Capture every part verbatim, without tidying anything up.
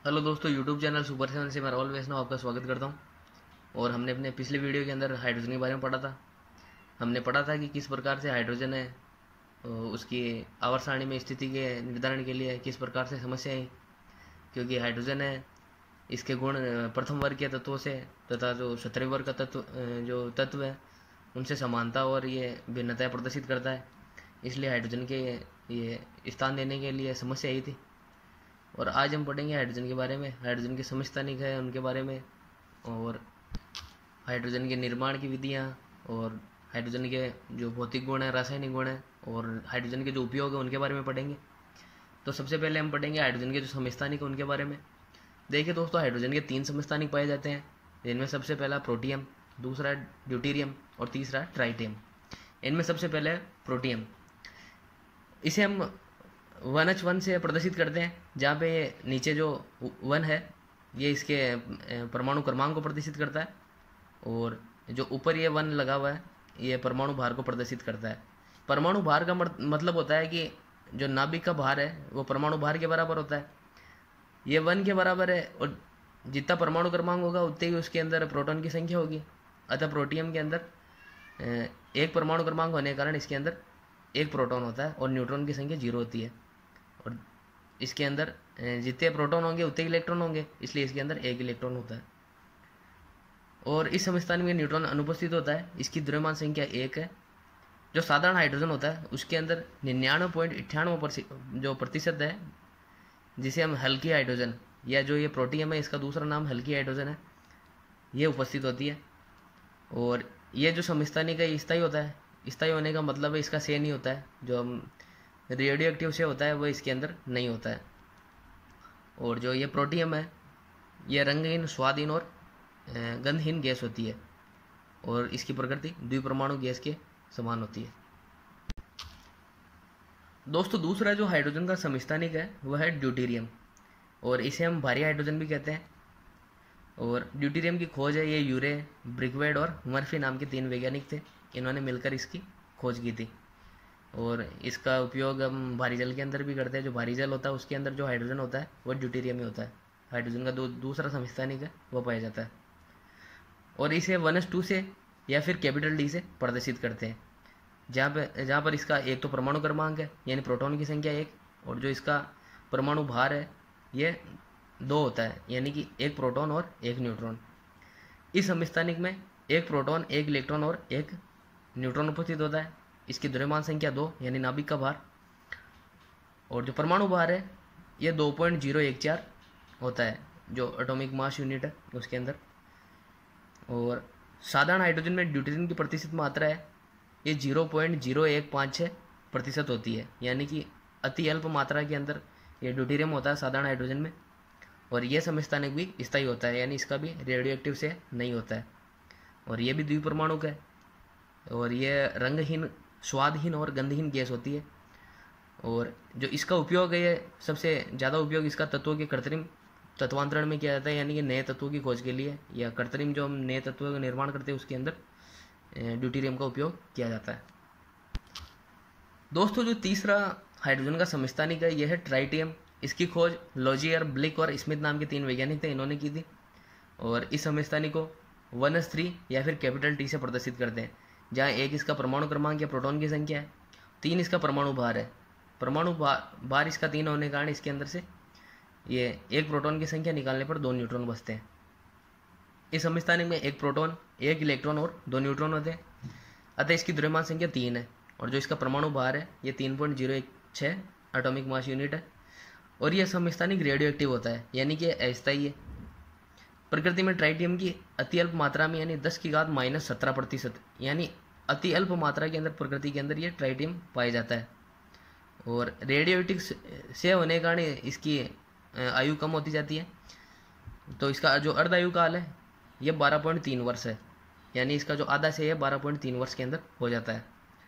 Hello दोस्तों, YouTube channel super seven से मैं राहुल वैष्णव आपका स्वागत करता हूं। और हमने अपने पिछले वीडियो के अंदर हाइड्रोजन के बारे में पढ़ा था। हमने पढ़ा था कि किस प्रकार से हाइड्रोजन है अ, उसकी आवर्त सारणी में स्थिति के निर्धारण के लिए किस प्रकार से समस्या है, क्योंकि हाइड्रोजन है इसके गुण अ, प्रथम वर्ग के तत्वों से तथा जो सत्रह वर्ग का तत्व अ, जो तत्व है उनसे समानता और ये भिन्नताएं प्रदर्शित करता है। इसलिए हाइड्रोजन के ये स्थान देने के लिए समस्या आई थी। और आज हम पढ़ेंगे हाइड्रोजन के बारे में, हाइड्रोजन के समस्थानिक है उनके बारे में, और हाइड्रोजन के निर्माण की विधियाँ, और हाइड्रोजन के जो भौतिक गुण हैं, रासायनिक गुण हैं, और हाइड्रोजन के जो उपयोग है उनके बारे में पढ़ेंगे। तो सबसे पहले हम पढ़ेंगे हाइड्रोजन के जो समस्थानिक है उनके बारे में। देखिए दोस्तों, हाइड्रोजन के तीन समस्थानिक पाए जाते हैं, जिनमें सबसे पहला प्रोटियम, दूसरा ड्यूटीरियम और तीसरा ट्राइटियम। इनमें सबसे पहले प्रोटियम, इसे हम वन एच वन से प्रदर्शित करते हैं, जहाँ पे ये नीचे जो वन है ये इसके परमाणु क्रमांक को प्रदर्शित करता है, और जो ऊपर ये वन लगा हुआ है ये परमाणु भार को प्रदर्शित करता है। परमाणु भार का मतलब होता है कि जो नाभिक का भार है वो परमाणु भार के बराबर होता है। ये वन के बराबर है, और जितना परमाणु क्रमांक होगा उतने ही उसके अंदर प्रोटॉन की संख्या होगी। अतः प्रोटियम के अंदर एक परमाणु क्रमांक होने के कारण इसके अंदर एक प्रोटॉन होता है और न्यूट्रॉन की संख्या जीरो होती है। और इसके अंदर जितने प्रोटॉन होंगे उतने इलेक्ट्रॉन होंगे, इसलिए इसके अंदर एक इलेक्ट्रॉन होता है। और इस समस्थान में न्यूट्रॉन अनुपस्थित होता है। इसकी द्रव्यमान संख्या एक है। जो साधारण हाइड्रोजन होता है उसके अंदर निन्यानवे पॉइंट अट्ठानवे जो प्रतिशत है, जिसे हम हल्की हाइड्रोजन, या जो ये प्रोटियम है इसका दूसरा नाम हल्की हाइड्रोजन है, ये उपस्थित होती है। और ये जो समस्थानिक है स्थायी होता है। स्थायी होने का मतलब है इसका से नहीं होता है, जो हम रेडियो एक्टिव से होता है वो इसके अंदर नहीं होता है। और जो ये प्रोटियम है ये रंगहीन, स्वादहीन और गंधहीन गैस होती है, और इसकी प्रकृति द्विपरमाणु गैस के समान होती है। दोस्तों, दूसरा जो हाइड्रोजन का समस्थानिक है वह है ड्यूटीरियम, और इसे हम भारी हाइड्रोजन भी कहते हैं। और ड्यूटीरियम की खोज है ये यूरे, ब्रिकवेड और मर्फी नाम के तीन वैज्ञानिक थे, इन्होंने मिलकर इसकी खोज की थी। और इसका उपयोग हम भारी जल के अंदर भी करते हैं। जो भारी जल होता है उसके अंदर जो हाइड्रोजन होता है वह ड्यूटीरियम ही होता है। हाइड्रोजन का दो दूसरा समस्थानिक है वह पाया जाता है, और इसे वन एस टू से या फिर कैपिटल डी से प्रदर्शित करते हैं, जहाँ पे जहाँ पर इसका एक तो परमाणु क्रमांक है यानी प्रोटॉन की संख्या एक, और जो इसका परमाणु भार है ये दो होता है, यानी कि एक प्रोटॉन और एक न्यूट्रॉन। इस समस्थानिक में एक प्रोटॉन, एक इलेक्ट्रॉन और एक न्यूट्रॉन उपस्थित होता है। इसकी द्रव्यमान संख्या दो यानी नाभिक का भार, और जो परमाणु भार है ये दो पॉइंट जीरो एक चार होता है, जो एटॉमिक मास यूनिट है उसके अंदर। और साधारण हाइड्रोजन में ड्यूटीरियम की प्रतिशत मात्रा है ये जीरो पॉइंट जीरो एक पाँच छः प्रतिशत होती है, यानी कि अति अल्प मात्रा के अंदर ये ड्यूटीरियम होता है साधारण हाइड्रोजन में। और यह समस्थानिक भी स्थायी होता है, यानी इसका भी रेडियो एक्टिव से नहीं होता है, और ये भी द्विपरमाणु का है। और ये रंगहीन, स्वादहीन और गंधहीन गैस होती है। और जो इसका उपयोग है ये सबसे ज़्यादा उपयोग इसका तत्वों के कृत्रिम तत्वांतरण में किया जाता है, यानी कि नए तत्वों की खोज के लिए, या कृत्रिम जो हम नए तत्वों का निर्माण करते हैं उसके अंदर ड्यूटीरियम का उपयोग किया जाता है। दोस्तों, जो तीसरा हाइड्रोजन का समस्थानिक है यह है ट्राइटियम। इसकी खोज लॉजियर, ब्लिक और स्मिथ नाम के तीन वैज्ञानिक थे, इन्होंने की थी। और इस समस्थानिक को वन एस थ्री या फिर कैपिटल टी से प्रदर्शित करते हैं, जहाँ एक इसका परमाणु क्रमांक या प्रोटॉन की संख्या है, तीन इसका परमाणु भार है। परमाणु भार इसका तीन होने के कारण इसके अंदर से ये एक प्रोटॉन की संख्या निकालने पर दो न्यूट्रॉन बचते हैं। इस समस्थानिक में एक प्रोटॉन, एक इलेक्ट्रॉन और दो न्यूट्रॉन होते हैं, अतः इसकी द्रव्यमान संख्या तीन है। और जो इसका परमाणु भार है ये तीन पॉइंट जीरो एक छः एटॉमिक मास यूनिट है। और यह समस्थानिक रेडियो एक्टिव होता है, यानी कि अस्थायी है। प्रकृति में ट्राइटियम की अति अल्प मात्रा में यानी दस की घात माइनस सत्रह प्रतिशत यानी अति अल्प मात्रा के अंदर प्रकृति के अंदर ये ट्राइटियम पाया जाता है। और रेडियो एक्टिव से होने के कारण इसकी आयु कम होती जाती है। तो इसका जो अर्ध आयु काल है ये बारह पॉइंट तीन वर्ष है, यानी इसका जो आधा से है बारह पॉइंट तीन वर्ष के अंदर हो जाता है।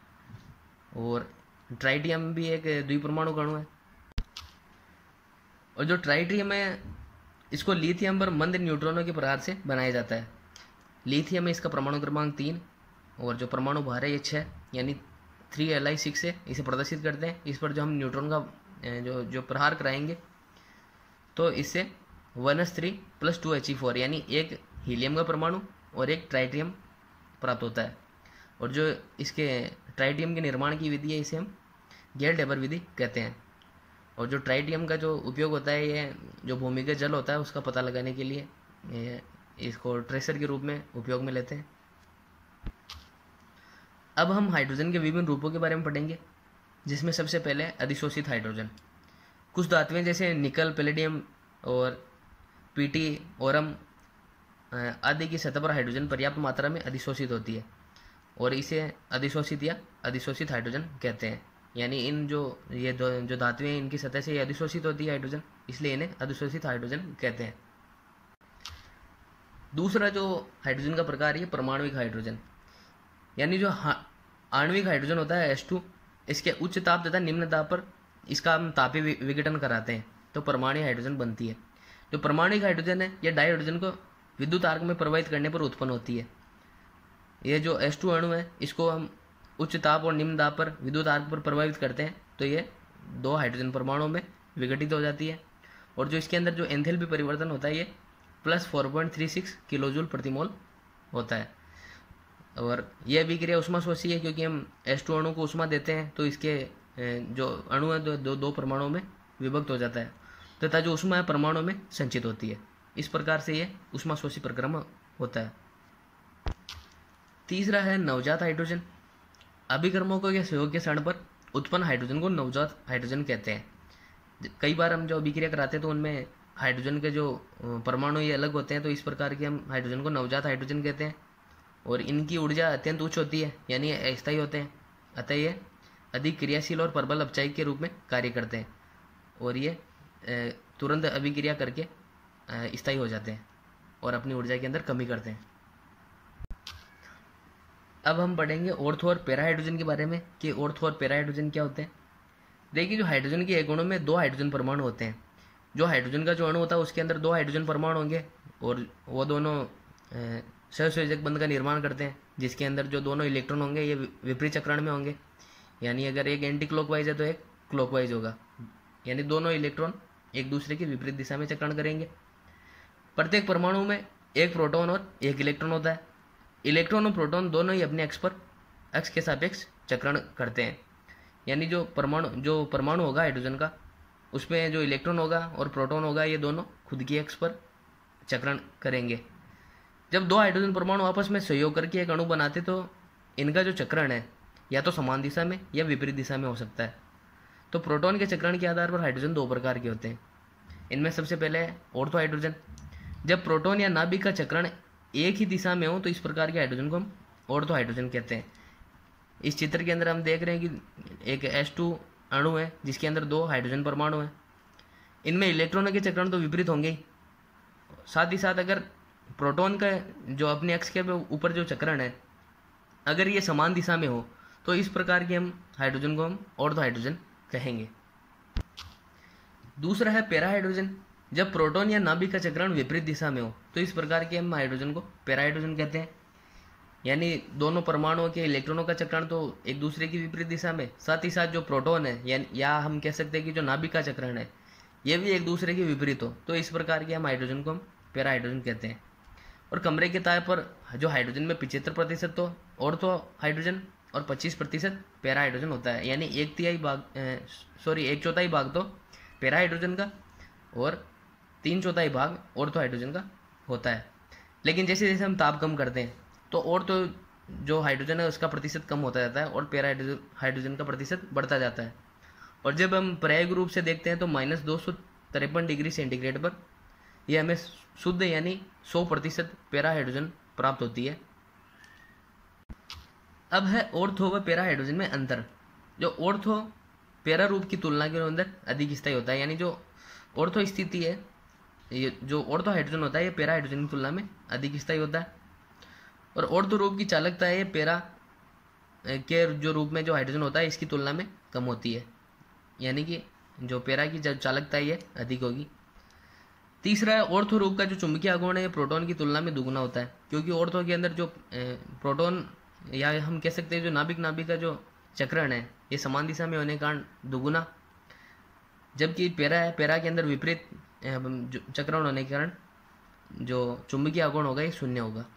और ट्राइटियम भी एक द्विपरमाणु अणु है। और जो ट्राइटियम है इसको लिथियम पर मंद न्यूट्रॉनों के प्रहार से बनाया जाता है। लिथियम में इसका परमाणु क्रमांक तीन, और जो परमाणु भार है ये छः यानी थ्री एल आई सिक्स से इसे प्रदर्शित करते हैं। इस पर जो हम न्यूट्रॉन का जो जो प्रहार कराएंगे तो इससे one S three plus two H E four, यानी एक हीलियम का परमाणु और एक ट्राइटियम प्राप्त होता है। और जो इसके ट्राइटियम के निर्माण की विधि है इसे हम गेल टेबर विधि कहते हैं। और जो ट्राइटियम का जो उपयोग होता है ये जो भूमिगत जल होता है उसका पता लगाने के लिए ये इसको ट्रेसर के रूप में उपयोग में लेते हैं। अब हम हाइड्रोजन के विभिन्न रूपों के बारे में पढ़ेंगे, जिसमें सबसे पहले अधिशोषित हाइड्रोजन। कुछ धातुएं जैसे निकल, पैलेडियम और पीटी, ओरम आदि की सतह पर हाइड्रोजन पर्याप्त मात्रा में अधिशोषित होती है और इसे अधिशोषित या अधिशोषित हाइड्रोजन कहते हैं। यानी इन जो ये दो जो धातुएं हैं इनकी सतह से ये अधिशोषित होती है हाइड्रोजन, इसलिए इन्हें अधिशोषित हाइड्रोजन कहते हैं। दूसरा जो हाइड्रोजन का प्रकार है परमाणुविक हाइड्रोजन, यानी जो आणविक हाइड्रोजन होता है एच टू, इसके उच्च ताप तथा निम्न ताप पर इसका हम तापीय विघटन कराते हैं तो परमाणु हाइड्रोजन बनती है। जो परमाणुविक हाइड्रोजन है यह डाई हाइड्रोजन को विद्युत आर्क में प्रवाहित करने पर उत्पन्न होती है। ये जो एच टू अणु है इसको हम उच्च ताप और निम्न ताप पर विद्युत आर्क पर प्रभावित करते हैं तो ये दो हाइड्रोजन परमाणुओं में विघटित हो जाती है। और जो इसके अंदर जो एंथैल्पी परिवर्तन होता है ये plus four point three six kilo joule प्रति मोल होता है। और यह अभिक्रिया ऊष्माशोषी है क्योंकि हम एच टू अणु को ऊष्मा देते हैं तो इसके जो अणु है दो दो, दो परमाणुओं में विभक्त हो जाता है तथा जो ऊष्मा है परमाणु में संचित होती है। इस प्रकार से ये ऊष्माशोषी प्रक्रम होता है। तीसरा है नवजात हाइड्रोजन। अभिकर्मकों के सहयोग के क्षण पर उत्पन्न हाइड्रोजन को नवजात हाइड्रोजन कहते हैं। कई बार हम जो अभिक्रिया कराते हैं तो उनमें हाइड्रोजन के जो परमाणु ये अलग होते हैं तो इस प्रकार के हम हाइड्रोजन को नवजात हाइड्रोजन कहते हैं। और इनकी ऊर्जा अत्यंत उच्च होती है यानी अस्थायी होते हैं, अतः ये अधिक क्रियाशील और प्रबल अपचायक के रूप में कार्य करते हैं और ये तुरंत अभिक्रिया करके स्थायी हो जाते हैं और अपनी ऊर्जा के अंदर कमी करते हैं। अब हम पढ़ेंगे ऑर्थो और पैरा हाइड्रोजन के बारे में कि ऑर्थो और पैरा हाइड्रोजन क्या होते हैं। देखिए जो हाइड्रोजन के एक अणु में दो हाइड्रोजन परमाणु होते हैं। जो हाइड्रोजन का जो अणु होता है उसके अंदर दो हाइड्रोजन परमाणु होंगे और वो दोनों सहसंयोजक बंध का निर्माण करते हैं, जिसके अंदर जो दोनों इलेक्ट्रॉन होंगे ये विपरीत चक्रण में होंगे। यानी अगर एक एंटी क्लॉकवाइज है तो एक क्लॉकवाइज होगा, यानी दोनों इलेक्ट्रॉन एक दूसरे की विपरीत दिशा में चक्रण करेंगे। प्रत्येक परमाणु में एक प्रोटॉन और एक इलेक्ट्रॉन होता है। इलेक्ट्रॉन और प्रोटॉन दोनों ही अपने अक्ष पर अक्ष के सापेक्ष चक्रण करते हैं। यानी जो परमाणु जो परमाणु होगा हाइड्रोजन का उसमें जो इलेक्ट्रॉन होगा और प्रोटॉन होगा ये दोनों खुद की अक्ष पर चक्रण करेंगे। जब दो हाइड्रोजन परमाणु आपस में सहयोग करके एक अणु बनाते तो इनका जो चक्रण है या तो समान दिशा में या विपरीत दिशा में हो सकता है। तो प्रोटॉन के चक्रण के आधार पर हाइड्रोजन दो प्रकार के होते हैं। इनमें सबसे पहले है ऑर्थो हाइड्रोजन। जब प्रोटॉन या नाभिक का चक्रण एक ही दिशा में हो तो इस प्रकार के हाइड्रोजन को हम ऑर्थो हाइड्रोजन कहते हैं। इस चित्र के अंदर हम देख रहे हैं कि एक एच टू अणु है जिसके अंदर दो हाइड्रोजन परमाणु हैं। इनमें इलेक्ट्रॉनों के चक्रण तो विपरीत होंगे ही, साथ ही साथ अगर प्रोटॉन का जो अपने अक्ष के ऊपर जो चक्रण है अगर ये समान दिशा में हो तो इस प्रकार के हम हाइड्रोजन को हम ऑर्थो हाइड्रोजन कहेंगे। दूसरा है पैरा हाइड्रोजन। जब प्रोटॉन या नाभिक का चक्रण विपरीत दिशा में हो तो इस प्रकार के हम हाइड्रोजन को पैरा हाइड्रोजन कहते हैं। यानी दोनों परमाणुओं के इलेक्ट्रॉनों का चक्रण तो एक दूसरे की विपरीत दिशा में, साथ ही साथ जो प्रोटॉन है या, या हम कह सकते हैं कि जो नाभिक का चक्रण है ये भी एक दूसरे के विपरीत हो तो इस प्रकार के हम हाइड्रोजन को हम पैरा हाइड्रोजन कहते हैं। और कमरे के तार पर जो हाइड्रोजन में पिछहत्तर प्रतिशत तो ऑर्थो हाइड्रोजन और पच्चीस प्रतिशत पैरा हाइड्रोजन होता है। यानी एक तिहाई भाग सॉरी एक चौथाई भाग तो पैरा हाइड्रोजन का और तीन चौथाई भाग ऑर्थो हाइड्रोजन का होता है। लेकिन जैसे जैसे हम ताप कम करते हैं तो ऑर्थो जो हाइड्रोजन है उसका प्रतिशत कम होता जाता है और पैरा हाइड्रोजन हाइड्रोजन का प्रतिशत बढ़ता जाता है। और जब हम प्रायोगिक रूप से देखते हैं तो माइनस दो सौ तिरपन डिग्री सेंटीग्रेड पर यह हमें शुद्ध यानी सौ प्रतिशत पैरा हाइड्रोजन प्राप्त होती है। अब है ऑर्थो व पैरा हाइड्रोजन में अंतर। जो ऑर्थो पैरा रूप की तुलना के अंदर अधिक स्थायी होता है। यानी जो ऑर्थो स्थिति है ये जो ऑर्थो हाइड्रोजन होता है ये पैरा हाइड्रोजन की तुलना में अधिक स्थायी होता है। और ऑर्थो रूप की चालकता है ये पैरा के जो रूप में जो हाइड्रोजन होता है इसकी तुलना में कम होती है। यानी कि जो पैरा की जब चालकता है ये अधिक होगी। तीसरा है ऑर्थो रूप का जो चुंबकीय आघूर्ण है ये प्रोटॉन की तुलना में दुगुना होता है, क्योंकि ऑर्थो के अंदर जो प्रोटॉन या हम कह सकते हैं जो नाभिक नाभिक का जो चक्रण है ये समान दिशा में होने के कारण दुगुना, जबकि पैरा है पैरा के अंदर विपरीत जो चक्रण होने के कारण जो चुंबकीय आघूर्ण होगा ये शून्य होगा।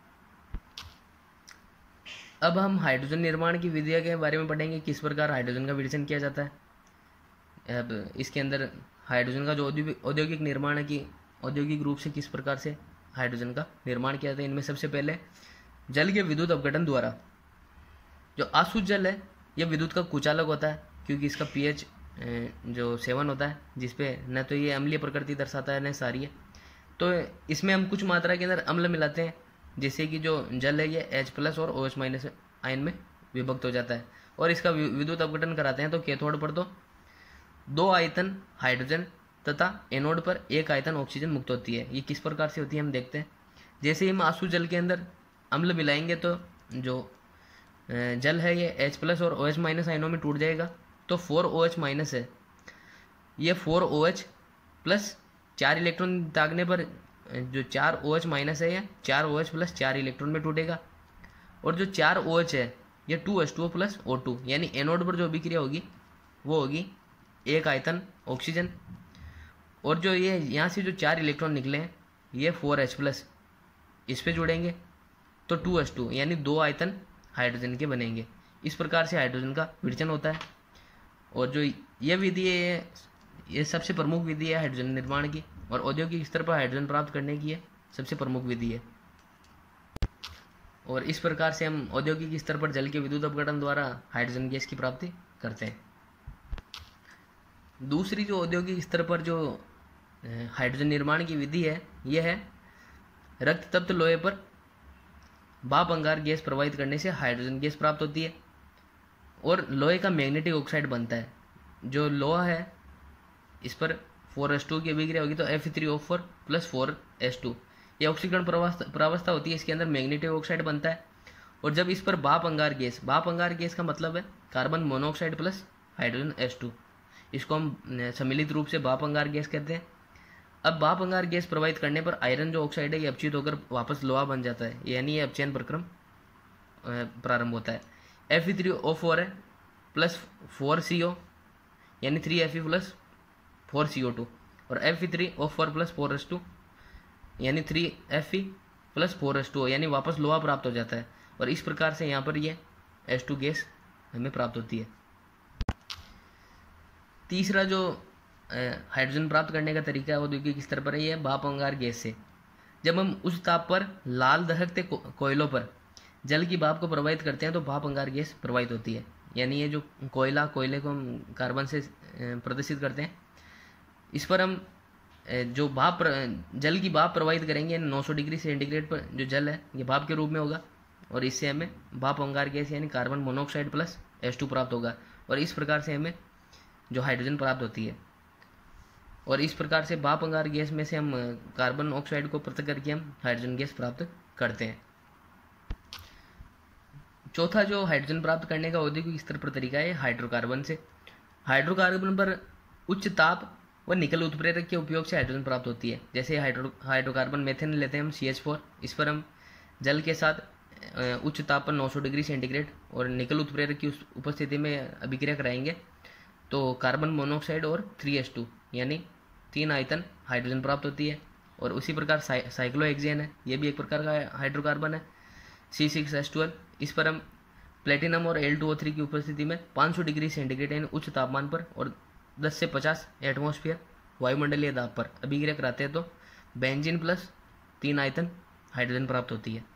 अब हम हाइड्रोजन निर्माण की विधियों के बारे में पढ़ेंगे, किस प्रकार हाइड्रोजन का विघटन किया जाता है। अब इसके अंदर हाइड्रोजन का जो औद्योगिक निर्माण है कि औद्योगिक रूप से किस प्रकार से हाइड्रोजन का निर्माण किया जाता है। इनमें सबसे पहले जल के विद्युत अपघटन द्वारा। जो आशुद्ध जल है यह विद्युत का कुचालक होता है, क्योंकि इसका पीएच जो सेवन होता है, जिसपे न तो ये अम्लीय प्रकृति दर्शाता है न क्षारीय। तो इसमें हम कुछ मात्रा के अंदर अम्ल मिलाते हैं, जिससे कि जो जल है ये H प्लस और OH माइनस आयन में विभक्त हो जाता है और इसका विद्युत अपघटन कराते हैं। तो कैथोड पर तो दो आयतन हाइड्रोजन तथा एनोड पर एक आयतन ऑक्सीजन मुक्त होती है। ये किस प्रकार से होती है हम देखते हैं। जैसे ही हम आशुद्ध जल के अंदर अम्ल मिलाएंगे तो जो जल है ये H प्लस और OH माइनस आयनों में टूट जाएगा। तो फोर ओ एच माइनस है, ये फोर ओ एच प्लस चार इलेक्ट्रॉन दागने पर जो चार ओ एच माइनस है ये चार ओ एच प्लस चार इलेक्ट्रॉन में टूटेगा। और जो चार ओ एच है ये two H two O plus O two, यानी एनोड पर जो अभिक्रिया होगी वो होगी एक आयतन ऑक्सीजन। और जो ये यहाँ से जो चार इलेक्ट्रॉन निकले हैं ये फोर एच प्लस, इस पे जुड़ेंगे तो टू एच टू, यानी दो आयतन हाइड्रोजन के बनेंगे। इस प्रकार से हाइड्रोजन का विघटन होता है। और जो ये विधि है ये सबसे प्रमुख विधि है हाइड्रोजन निर्माण की, और औद्योगिक स्तर पर हाइड्रोजन प्राप्त करने की ये सबसे प्रमुख विधि है। और इस प्रकार से हम औद्योगिक स्तर पर जल के विद्युत अपघटन द्वारा हाइड्रोजन गैस की प्राप्ति करते हैं। दूसरी जो औद्योगिक स्तर पर जो हाइड्रोजन निर्माण की विधि है यह है रक्त तप्त लोहे पर भाप अंगार गैस प्रवाहित करने से हाइड्रोजन गैस प्राप्त होती है और लोहे का मैग्नेटिक ऑक्साइड बनता है। जो लोहा है इस पर फोर एस टू की अभिक्रिया होगी तो F three O four plus four S two, यह ऑक्सीकरण प्रावस्था होती है, इसके अंदर मैग्नेटिक ऑक्साइड बनता है। और जब इस पर भाप अंगार गैस, भाप अंगार गैस का मतलब है carbon monoxide plus hydrogen S two, इसको हम सम्मिलित रूप से भाप अंगार गैस कहते हैं। अब भाप अंगार गैस प्रवाहित करने पर आयरन जो ऑक्साइड है ये अपचित होकर वापस लोहा बन जाता है, यानी ये अपचयन प्रक्रम प्रारंभ होता है। एफ थ्री ओ फोर है प्लस फोर सी ओ, यानी three F E plus four C O two, और F three O four plus four S two, यानी three F E plus four S two, यानी वापस लोहा प्राप्त हो जाता है। और इस प्रकार से यहाँ पर ये एस टू गैस हमें प्राप्त होती है। तीसरा जो हाइड्रोजन प्राप्त करने का तरीका औद्योगिक स्तर पर है ये भाप अंगार गैस से। जब हम उस ताप पर लाल दहकते को, कोयलों पर जल की भाप को प्रवाहित करते हैं तो भाप अंगार गैस प्रवाहित होती है। यानी ये जो कोयला कोयले को हम कार्बन से प्रदर्शित करते हैं, इस पर हम जो भाप जल की भाप प्रवाहित करेंगे नौ सौ डिग्री सेंटीग्रेड पर जो जल है ये भाप के रूप में होगा और इससे हमें भाप अंगार गैस यानी carbon monoxide plus H two प्राप्त होगा। और इस प्रकार से हमें जो हाइड्रोजन प्राप्त होती है। और इस प्रकार से भाप अंगार गैस में से हम कार्बन ऑक्साइड को पृथक करके हम हाइड्रोजन गैस प्राप्त करते हैं। चौथा जो हाइड्रोजन प्राप्त करने का औद्योगिक स्तर पर तरीका है हाइड्रोकार्बन से। हाइड्रोकार्बन पर उच्च ताप व निकल उत्प्रेरक के उपयोग से हाइड्रोजन प्राप्त होती है। जैसे हाइड्रो हाइड्रोकार्बन मेथेन लेते हैं हम सी एच फोर, इस पर हम जल के साथ उच्च ताप पर नौ सौ डिग्री सेंटीग्रेड और निकल उत्प्रेरक की उपस्थिति में अभिक्रिया कराएंगे तो कार्बन मोनोऑक्साइड और थ्री एच टू यानी तीन आयतन हाइड्रोजन प्राप्त होती है। और उसी प्रकार साइ साइक्लोहेक्सेन है, ये भी एक प्रकार का हाइड्रोकार्बन है, सी सिक्स एच ट्वेल्व। इस पर हम प्लेटिनम और एल टू ओ थ्री की उपस्थिति में पाँच सौ डिग्री सेंटीग्रेड यानी उच्च तापमान पर और दस से पचास एटमॉस्फेयर वायुमंडलीय दाब पर अभिक्रिया कराते हैं तो बेंजीन प्लस तीन आयतन हाइड्रोजन प्राप्त होती है।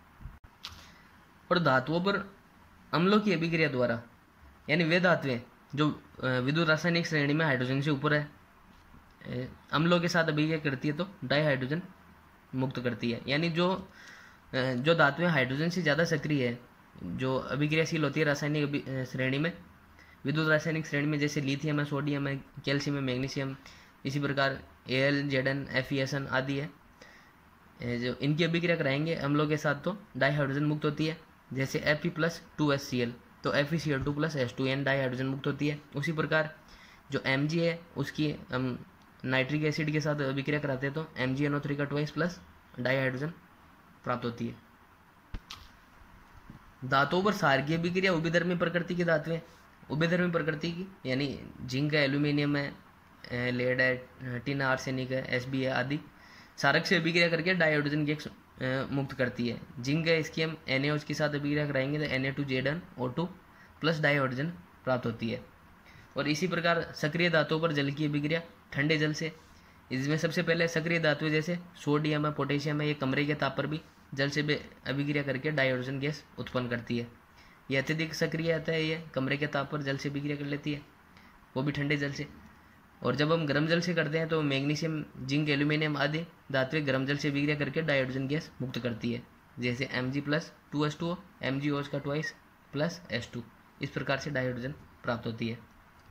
और धातुओं पर अम्लों की अभिक्रिया द्वारा यानी वे धातुएं जो विद्युत रासायनिक श्रेणी में हाइड्रोजन से ऊपर है, अम्लों के साथ अभिक्रिया करती है तो डाई हाइड्रोजन मुक्त करती है। यानी जो जो धातुएं हाइड्रोजन से ज़्यादा सक्रिय है, जो अभिक्रियाशील होती है रासायनिक श्रेणी में, विद्युत रासायनिक श्रेणी में, जैसे लिथियम है, सोडियम है, कैल्शियम है, मैग्नीशियम, इसी प्रकार A L Z N F E S N आदि है, जो इनकी अभिक्रिया कराएंगे अम्लों के साथ तो डाई हाइड्रोजन मुक्त होती है। जैसे F E plus two S C L तो F E C L two plus H two N dihydrogen मुक्त होती है। उसी प्रकार जो एम जी है उसकी हम नाइट्रिक एसिड के साथ अभिक्रिया कराते हैं तो M G N O three का ट्वाइस प्लस डाई हाइड्रोजन प्राप्त होती है। धातुओं पर सार की अभिक्रिया उभयधर्मी प्रकृति की धातुएं, उभयधर्मी प्रकृति की यानी जिंक है, एल्यूमिनियम है, लेड है, टिन आर्सेनिक है, एस बी है आदि क्षारक से अभिक्रिया करके डाइहाइड्रोजन गैस मुक्त करती है। जिंक है, इसकी हम एन ए के साथ अभिक्रिया कराएंगे तो N A two Z N O two plus dihydrogen प्राप्त होती है। और इसी प्रकार सक्रिय धातुओं पर जल की अभिक्रिया ठंडे जल से, इसमें सबसे पहले सक्रिय धातु जैसे सोडियम है, पोटेशियम है, ये कमरे के ताप पर भी जल से भी अभिक्रिया करके डाइहाइड्रोजन गैस उत्पन्न करती है। ये अत्यधिक सक्रिय आता है, ये कमरे के ताप पर जल से अभिक्रिया कर लेती है, वो भी ठंडे जल से। और जब हम गर्म जल से करते हैं तो मैग्नीशियम, जिंक, एल्यूमिनियम आदि धातुएं गर्म जल से अभिक्रिया करके डाइहाइड्रोजन गैस मुक्त करती है, जैसे M G plus two S two O, M G O का ट्वाइस प्लस एस टू। इस प्रकार से डाइहाइड्रोजन प्राप्त होती है।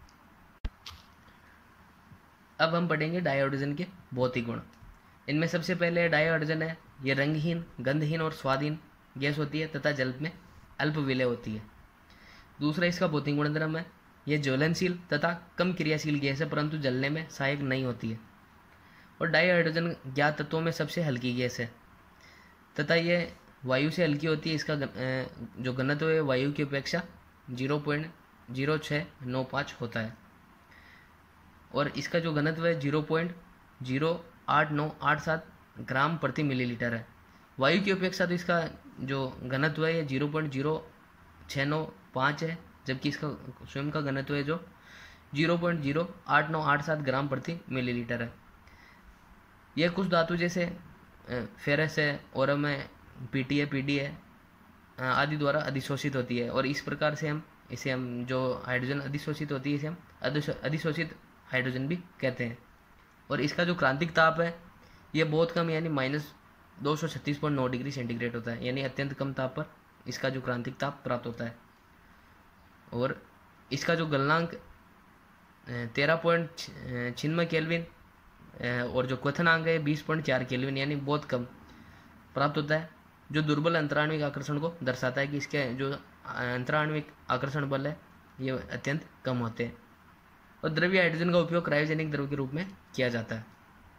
अब हम पढ़ेंगे डाइहाइड्रोजन के भौतिक गुण। इनमें सबसे पहले डाइहाइड्रोजन है, ये रंगहीन, गंधहीन और स्वादहीन गैस होती है तथा जल में अल्प विलय होती है। दूसरा इसका भौतिक गुणधर्म है, यह ज्वलनशील तथा कम क्रियाशील गैस है परंतु जलने में सहायक नहीं होती है। और डाइहाइड्रोजन ज्ञात तत्वों में सबसे हल्की गैस है तथा यह वायु से हल्की होती है। इसका जो घनत्व है वायु की अपेक्षा जीरो पॉइंट जीरो छः नौ पाँच होता है और इसका जो घनत्व है जीरो पॉइंट जीरो आठ नौ आठ सात ग्राम प्रति मिलीलीटर है। वायु की अपेक्षा तो इसका जो घनत्व है ये जीरो पॉइंट जीरो छः नौ पाँच है, जबकि इसका स्वयं का घनत्व है जो जीरो पॉइंट जीरो आठ नौ आठ सात ग्राम प्रति मिलीलीटर है। यह कुछ धातु जैसे फेरस है, ओरम है, पीटी है, पीडी है आदि द्वारा अधिशोषित होती है और इस प्रकार से हम इसे हम जो हाइड्रोजन अधिशोषित होती है इसे हम अधिशोषित हाइड्रोजन भी कहते हैं। और इसका जो क्रांतिक ताप है ये बहुत कम यानी माइनस दो सौ छत्तीस पॉइंट नौ डिग्री सेंटीग्रेड होता है, यानी अत्यंत कम ताप पर इसका जो क्रांतिक ताप प्राप्त होता है। और इसका जो गलनांक तेरह पॉइंट छिन्नवे केल्विन और जो क्वथनांक है बीस पॉइंट चार केल्विन यानी बहुत कम प्राप्त होता है, जो दुर्बल अंतराण्विक आकर्षण को दर्शाता है कि इसके जो अंतराण्विक आकर्षण बल है ये अत्यंत कम होते हैं। और द्रव्य हाइड्रोजन का उपयोग क्रायोजेनिक द्रव के रूप में किया जाता है।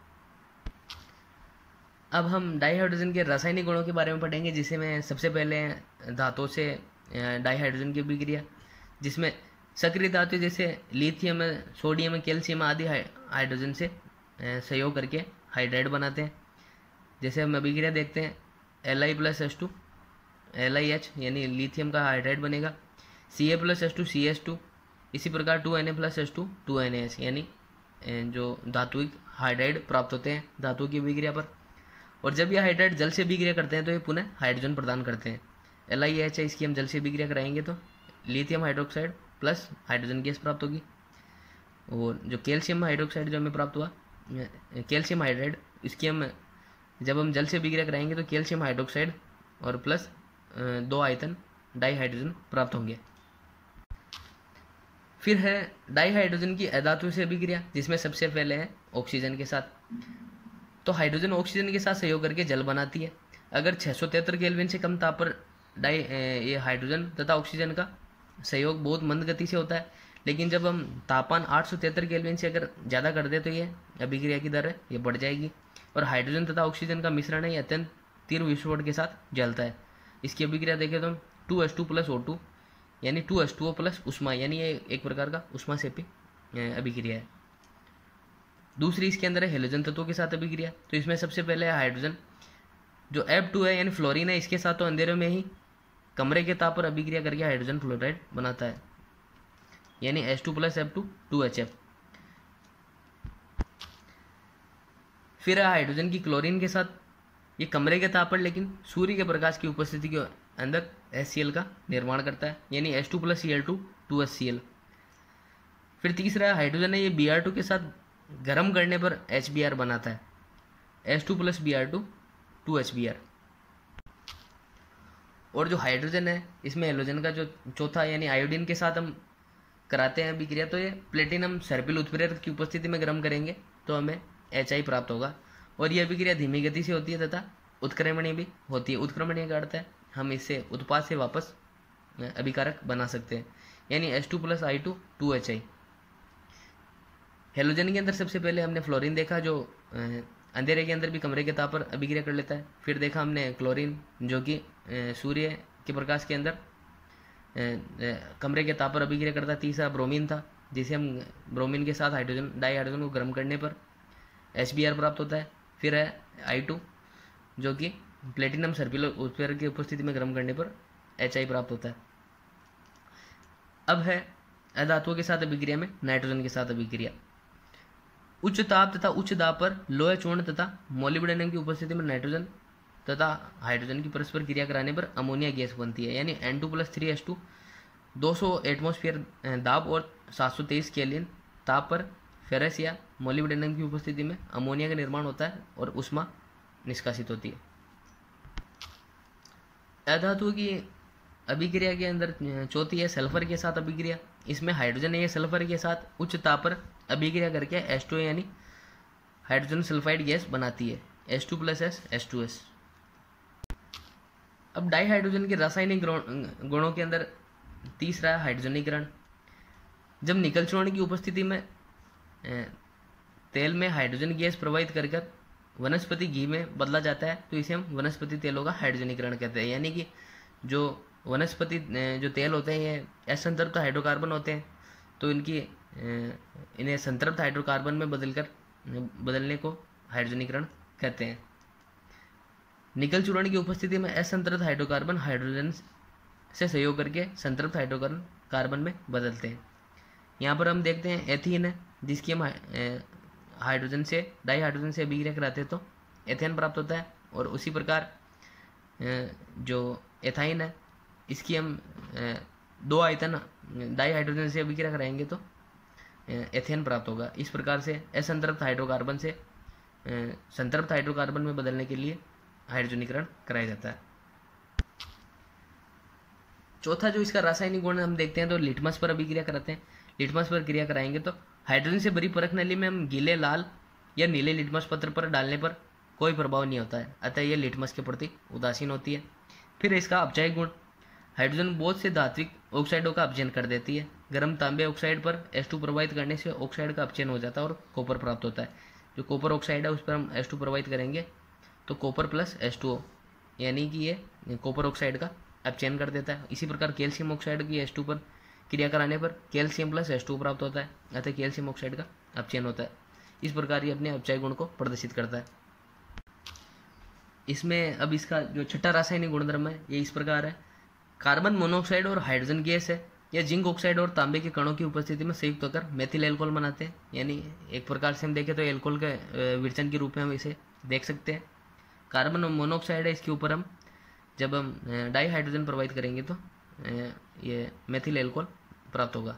अब हम डाइहाइड्रोजन के रासायनिक गुणों के बारे में पढ़ेंगे, जिसे में सबसे पहले धातुओं से डाइहाइड्रोजन की अभिक्रिया, जिसमें सक्रिय धातु जैसे लिथियम, सोडियम, कैल्शियम आदि हाइड्रोजन से सहयोग करके हाइड्राइड बनाते हैं। जैसे हम अभिक्रिया देखते हैं L I plus S two L I H यानी लिथियम का हाइड्राइड बनेगा, C A plus S two C S two, इसी प्रकार two N A plus S two two N A S यानी जो धातुइक हाइड्राइड प्राप्त होते हैं धातुओं की अभिक्रिया पर। और जब यह हाइड्राइड जल से अभिक्रिया करते हैं तो ये पुनः हाइड्रोजन प्रदान करते हैं। एल आई एच है, इसकी हम जल से अभिक्रिया कराएंगे तो lithium hydroxide plus hydrogen gas प्राप्त होगी। और जो कैल्शियम हाइड्रोक्साइड जो हमें प्राप्त हुआ कैल्शियम हाइड्राइड, इसकी हम जब हम जल से अभिक्रिया कराएंगे तो कैल्शियम हाइड्रोक्साइड और प्लस दो आयतन डाइहाइड्रोजन प्राप्त होंगे। फिर है डाइहाइड्रोजन की अधातु से अभिक्रिया, जिसमें सबसे पहले है ऑक्सीजन के साथ। तो हाइड्रोजन ऑक्सीजन के साथ सहयोग करके जल बनाती है। अगर छः सौ तिहत्तर केल्विन से कम ताप पर डाई ये हाइड्रोजन तथा ऑक्सीजन का सहयोग बहुत मंद गति से होता है, लेकिन जब हम तापमान आठ सौ तिहत्तर केल्विन से अगर ज़्यादा कर दे तो ये अभिक्रिया की दर है ये बढ़ जाएगी और हाइड्रोजन तथा ऑक्सीजन का मिश्रण है ये अत्यंत तीव्र विस्फोट के साथ जलता है। इसकी अभिक्रिया देखें तो हम two S two plus O two यानी two S two O plus उष्मा यानी ये एक प्रकार का उष्मा सेपी अभिक्रिया है। दूसरी इसके अंदर है हेलोजन तत्वों के साथ अभिक्रिया। तो इसमें सबसे पहले है हाइड्रोजन जो एफ टू है यानी फ्लोरीन है, इसके साथ तो अंधेरे में ही कमरे के ताप पर अभिक्रिया करके हाइड्रोजन फ्लोराइड बनाता है यानी H two plus F two two H F. फिर है हाइड्रोजन की क्लोरीन के साथ, ये कमरे के ताप पर लेकिन सूर्य के प्रकाश की उपस्थिति के अंदर एच सी एल का निर्माण करता है यानी H two plus C L two two H C L. फिर तीसरा हाइड्रोजन है ये बी आर टू के साथ गर्म करने पर एच बी आर बनाता है H two plus B R two two H B R. और जो हाइड्रोजन है इसमें हेलोजन का जो चौथा यानी आयोडीन के साथ हम कराते हैं अभिक्रिया, तो ये प्लेटिनम सर्पिल उत्प्रेरक की उपस्थिति में गर्म करेंगे तो हमें एच आई प्राप्त होगा। और यह अभिक्रिया धीमी गति से होती है तथा उत्क्रमणीय भी होती है। उत्क्रमणीय का अर्थ है हम इससे उत्पाद से वापस अभिकारक बना सकते हैं यानी H two plus I two two H I. Halogen के अंदर सबसे पहले हमने फ्लोरीन देखा जो अंधेरे के अंदर भी कमरे के ताप पर अभिक्रिया कर लेता है। फिर देखा हमने क्लोरीन जो कि सूर्य के प्रकाश के अंदर कमरे के ताप पर अभिक्रिया करता है। तीसरा ब्रोमीन था जिसे हम ब्रोमीन के साथ हाइड्रोजन डाई हाइड्रोजन को गर्म करने पर एच बी आर प्राप्त होता है। फिर है आई टू, जो कि प्लेटिनम सर्पिल उत्प्रेरक की उपस्थिति में गर्म करने पर एच आई प्राप्त होता है। अब है अधातुओं के साथ अभिक्रिया में नाइट्रोजन के साथ अभिक्रिया। उच्च ताप तथा उच्च दाब पर लोह चूर्ण तथा मोलिब्डेनम की उपस्थिति में नाइट्रोजन तथा हाइड्रोजन की परस्पर क्रिया कराने पर अमोनिया गैस बनती है, यानी N two plus three H two दो सौ एटमोस्फियर दाब और सात सौ तेईस केल्विन ताप पर फेरस या मोलिब्डेनम की उपस्थिति में अमोनिया का निर्माण होता है और उष्मा निष्कासित होती है। अधातुओं की अभिक्रिया के अंदर चौथी है सल्फर के साथ अभिक्रिया। इसमें हाइड्रोजन या सल्फर के साथ उच्च ताप पर अभिक्रिया करके एच टू यानी हाइड्रोजन सल्फाइड गैस बनाती है, H two plus S H two S. अब डाई हाइड्रोजन के रासायनिक गुणों के अंदर तीसरा है हाइड्रोजनीकरण। जब निकल चूर्ण की उपस्थिति में तेल में हाइड्रोजन गैस प्रवाहित कर कर वनस्पति घी में बदला जाता है तो इसे हम वनस्पति तेलों का हाइड्रोजनीकरण कहते हैं। यानी कि जो वनस्पति जो तेल होते हैं ये असंतृप्त हाइड्रोकार्बन होते हैं, तो इनकी इन्हें संतृप्त हाइड्रोकार्बन में बदलकर बदलने को हाइड्रोजनीकरण कहते हैं। निकल चूर्ण की उपस्थिति में असंतृप्त हाइड्रोकार्बन हाइड्रोजन से सहयोग करके संतृप्त हाइड्रोकार्बन कार्बन में बदलते हैं। यहाँ पर हम देखते हैं एथीन है, जिसकी हम हाइड्रोजन से डाई हाइड्रोजन से अभिक्रिया कराते हैं तो एथेन प्राप्त होता है। और उसी प्रकार जो एथाइन है, इसकी हम दो आयतन डाई हाइड्रोजन से अभिक्रिया कराएंगे तो एथेन प्राप्त होगा। इस प्रकार से असंतृप्त हाइड्रोकार्बन से संतृप्त हाइड्रोकार्बन में बदलने के लिए हाइड्रोजनीकरण कराया जाता है। चौथा जो इसका रासायनिक गुण हम देखते हैं तो लिटमस पर अभिक्रिया कराते हैं। लिटमस पर क्रिया कराएंगे तो हाइड्रोजन से भरी परख नली में हम गीले लाल या नीले लिटमस पत्र पर डालने पर कोई प्रभाव नहीं होता है, अतः यह लिटमस के प्रति उदासीन होती है। फिर इसका अपचय गुण, हाइड्रोजन बहुत से धात्विक ऑक्साइडों का अपचयन कर देती है। गर्म तांबे ऑक्साइड पर एच टू प्रवाहित करने से ऑक्साइड का अपचयन हो जाता है और कॉपर प्राप्त होता है। जो कॉपर ऑक्साइड है उस पर हम एच टू प्रवाहित करेंगे तो copper plus H two O, यानी कि ये कॉपर ऑक्साइड का अपचयन कर देता है। इसी प्रकार कैल्शियम ऑक्साइड की एच टू पर क्रिया कराने पर कैल्शियम प्लस एच टू प्राप्त होता है, अतः कैल्शियम ऑक्साइड का अपचयन होता है। इस प्रकार ये अपने अपचय गुण को प्रदर्शित करता है। इसमें अब इसका जो छठा रासायनिक गुणधर्म है ये इस प्रकार है। कार्बन मोनोऑक्साइड और हाइड्रोजन गैस है, यह जिंक ऑक्साइड और तांबे के कणों की उपस्थिति में संयुक्त होकर मेथिल एल्कोहल बनाते हैं। यानी एक प्रकार से हम देखें तो एल्कोहल के विरचन के रूप में हम इसे देख सकते हैं। कार्बन मोनोऑक्साइड है, इसके ऊपर हम जब हम डाई हाइड्रोजन प्रवाहित करेंगे तो ये मेथिल एल्कोहल प्राप्त होगा।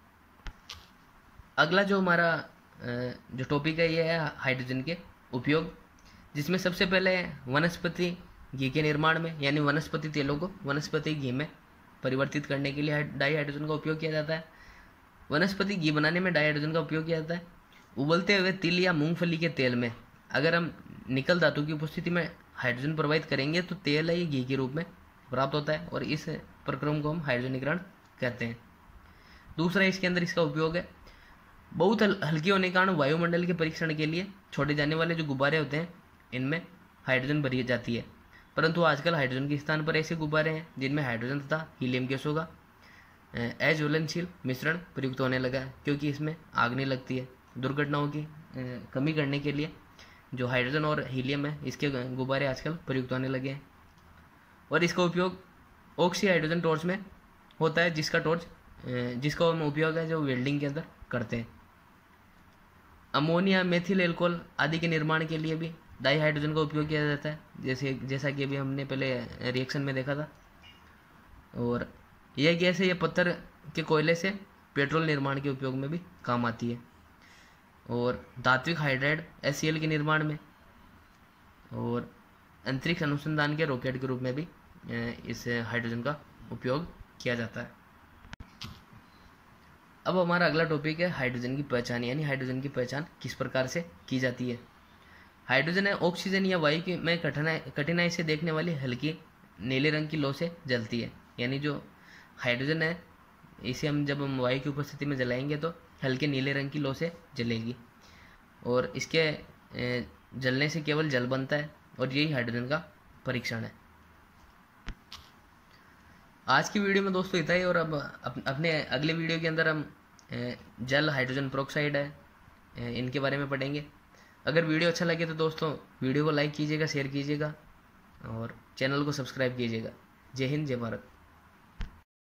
अगला जो हमारा जो टॉपिक है ये है हाइड्रोजन के उपयोग, जिसमें सबसे पहले वनस्पति घी के निर्माण में यानी वनस्पति तेलों को वनस्पति घी में परिवर्तित करने के लिए डाई हाइड्रोजन का उपयोग किया जाता है। वनस्पति घी बनाने में डाई हाइड्रोजन का उपयोग किया जाता है। उबलते हुए तिल या मूंगफली के तेल में अगर हम निकल धातु की उपस्थिति में हाइड्रोजन प्रवाहित करेंगे तो तेल है ये घी के रूप में प्राप्त होता है और इस प्रक्रम को हम हाइड्रोजनीकरण कहते हैं। दूसरा इसके अंदर इसका उपयोग है बहुत हल्की होने के कारण वायुमंडल के परीक्षण के लिए छोड़े जाने वाले जो गुब्बारे होते हैं इनमें हाइड्रोजन भरी जाती है, परंतु आजकल हाइड्रोजन के स्थान पर ऐसे गुब्बारे हैं जिनमें हाइड्रोजन तथा हीलियम गैसों का अज्वलनशील मिश्रण प्रयुक्त होने लगा है, क्योंकि इसमें आग नहीं लगती है। दुर्घटनाओं की कमी करने के लिए जो हाइड्रोजन और हीलियम है इसके गुब्बारे आजकल प्रयुक्त होने लगे हैं। और इसका उपयोग ऑक्सी हाइड्रोजन टॉर्च में होता है, जिसका टॉर्च जिसका हम उपयोग है जो वेल्डिंग के अंदर करते हैं। अमोनिया, मेथिल एल्कोहल आदि के निर्माण के लिए भी डाई हाइड्रोजन का उपयोग किया जाता है, जैसे जैसा कि अभी हमने पहले रिएक्शन में देखा था। और यह गैस है ये पत्थर के कोयले से पेट्रोल निर्माण के उपयोग में भी काम आती है, और धात्विक हाइड्राइड एच सी एल के निर्माण में और अंतरिक्ष अनुसंधान के रॉकेट के रूप में भी इस हाइड्रोजन का उपयोग किया जाता है। अब हमारा अगला टॉपिक है हाइड्रोजन की पहचान, यानी हाइड्रोजन की पहचान किस प्रकार से की जाती है। हाइड्रोजन है ऑक्सीजन या वायु की में कठिनाई कठिनाई से देखने वाली हल्की नीले रंग की लौ से जलती है। यानी जो हाइड्रोजन है इसे हम जब हम वायु की उपस्थिति में जलाएंगे तो हल्के नीले रंग की लौ से जलेगी, और इसके जलने से केवल जल बनता है, और यही हाइड्रोजन का परीक्षण है। आज की वीडियो में दोस्तों इतना ही, और अब अपने अगले वीडियो के अंदर हम जल हाइड्रोजन पेरोक्साइड है, इनके बारे में पढ़ेंगे। अगर वीडियो अच्छा लगे तो दोस्तों वीडियो को लाइक कीजिएगा, शेयर कीजिएगा और चैनल को सब्सक्राइब कीजिएगा। जय हिंद, जय भारत।